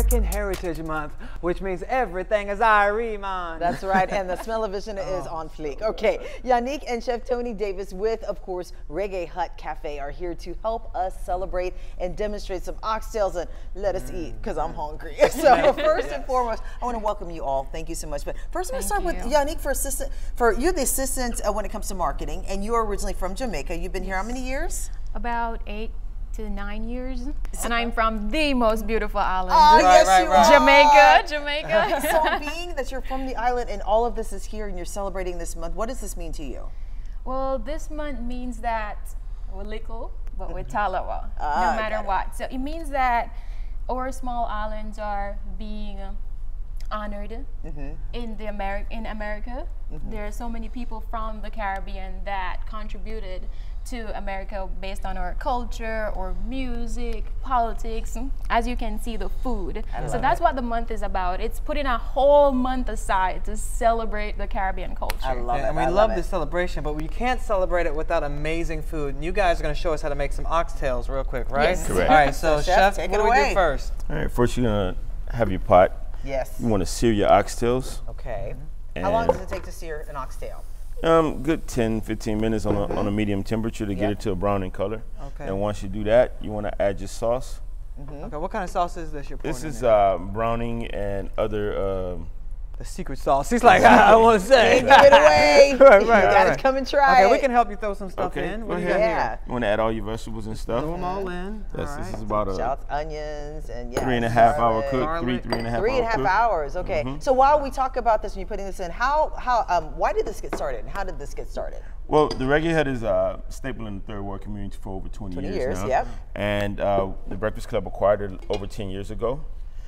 American Heritage Month, which means everything is Irie month. That's right, and the smell-o-vision is on fleek. Okay, Yannick and Chef Tony Davis with, of course, Reggae Hut Cafe are here to help us celebrate and demonstrate some oxtails, and let us eat, because I'm hungry. So first and foremost, I want to welcome you all. Thank you so much. But first, I'm going to start with Yannick you're the assistant when it comes to marketing, and you're originally from Jamaica. You've been here how many years? About 8 to 9 years, and I'm from the most beautiful island. Oh, yes, you are. Jamaica. So being that you're from the island and all of this is here and you're celebrating this month, what does this mean to you? Well, this month means that we're little, but we're talawa, no matter what. So it means that our small islands are being honored in America. There are so many people from the Caribbean that contributed to America based on our culture or music, politics, as you can see, the food. So that's what the month is about. It's putting a whole month aside to celebrate the Caribbean culture. I love it. And we love this celebration, but we can't celebrate it without amazing food. And you guys are going to show us how to make some oxtails real quick, right? Yes. Correct. All right, so Chef, take what it do we away. do first? All right, first you're going to have your pot. Yes. You want to sear your oxtails. Okay. How long does it take to sear an oxtail? Good 10-15 minutes on a medium temperature to get it to a brown in color. Okay. And once you do that, you want to add your sauce. Okay, what kind of sauce is this you're pouring This in is there? browning and other The secret sauce. He's like, I want to say. Give it away. Right, You gotta come and try Okay, it. we can help you throw some stuff Okay, in. go What do you ahead. got Yeah. here? You want to add all your vegetables and stuff. Throw them all in. Yes, All this right. is about a Shallots, onions, and 3.5 hour cook, Garlic. 3.5 3.5 hour cook. hours. Okay. So while we talk about this and you're putting this in, why did this get started? And how did this get started? Well, the Reggae Hut is a staple in the third world community for over 20 years now. Yep. And the Breakfast Club acquired it over 10 years ago.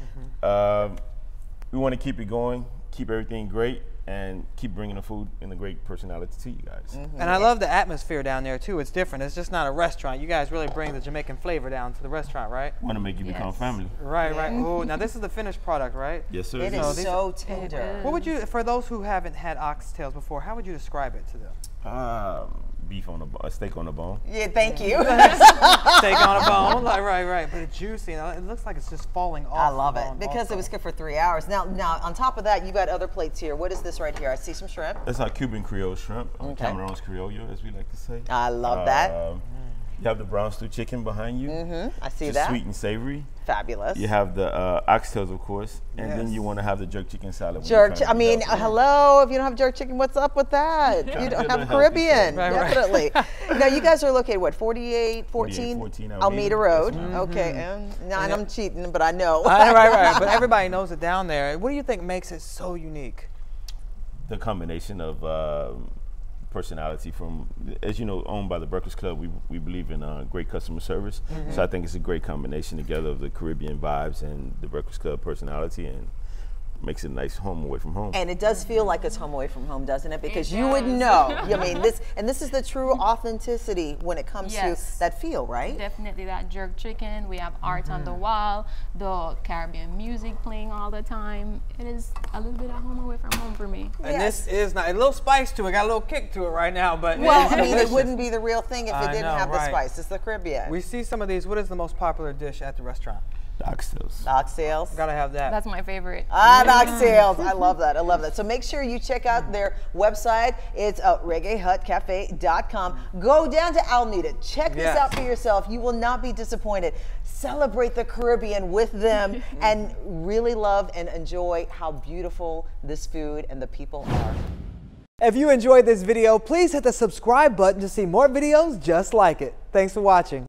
We want to keep it going, keep everything great, and keep bringing the food and the great personality to you guys. And I love the atmosphere down there too. It's different. It's just not a restaurant. You guys really bring the Jamaican flavor down to the restaurant, right? Want to make you become family. Right, right. Oh, now this is the finished product, right? Yes, sir. It So is these so tender. What would you, for those who haven't had oxtails before, how would you describe it to them? Beef on a steak on the bone. Yeah, thank you. Steak on a bone, like, right. But it's juicy. It looks like it's just falling off. I love the it bone because also. it was good for 3 hours. Now, on top of that, you got other plates here. What is this right here? I see some shrimp. That's our Cuban Creole shrimp, Okay. Cameroon's Criollo, as we like to say. I love that. You have the brown stew chicken behind you. I see Just that. sweet and savory. Fabulous. You have the oxtails, of course, and then you want to have the jerk chicken salad. I mean, hello, if you don't have jerk chicken, what's up with that? You don't have Caribbean, definitely. Now, you guys are located, what, 4814 Almeida Road? Okay, and I'm cheating, but I know. right. But everybody knows it down there. What do you think makes it so unique? The combination of personality from, as you know, owned by the Breakfast Club, we believe in great customer service. So I think it's a great combination together of the Caribbean vibes and the Breakfast Club personality, and makes it a nice home away from home. And it does feel like it's home away from home, doesn't it? Because you would know. I mean, this is the true authenticity when it comes to that feel, right? Definitely that jerk chicken. We have art on the wall, the Caribbean music playing all the time. It is a little bit of home away from home for me. And this is not a little spice to it. Got a little kick to it right now, but Well, it's I mean, it delicious. wouldn't be the real thing if it didn't have the right. spice. It's the Caribbean. We see some of these. What is the most popular dish at the restaurant? The oxtails. Oxtails. Gotta have that. That's my favorite. Oxtails. I love that. I love that. So make sure you check out their website. It's REGGAEHutCafe.com. Go down to Alameda. Check this out for yourself. You will not be disappointed. Celebrate the Caribbean with them and really love and enjoy how beautiful this food and the people are. If you enjoyed this video, please hit the subscribe button to see more videos just like it. Thanks for watching.